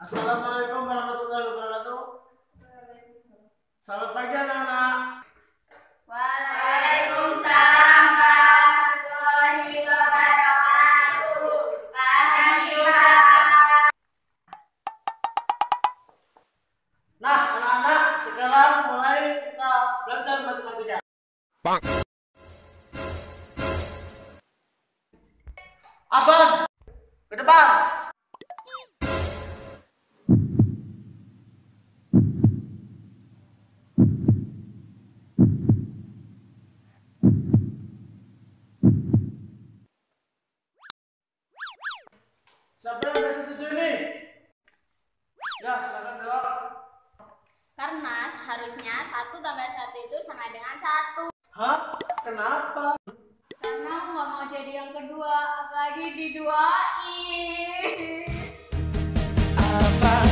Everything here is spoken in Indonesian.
Assalamualaikum warahmatullahi wabarakatuh. Selamat pagi anak-anak. Waalaikumsalam warahmatullahi wabarakatuh. Pagi Pak. Nah anak-anak, sekarang mulai kita belajar matematika. Abang, ke depan. Siapa yang tidak setuju ini? Ya, silakan jawab. Karena seharusnya 1 tambah 1 itu sama dengan 1. Hah? Kenapa? Karena aku nggak mau jadi yang kedua, apalagi diduain. Apa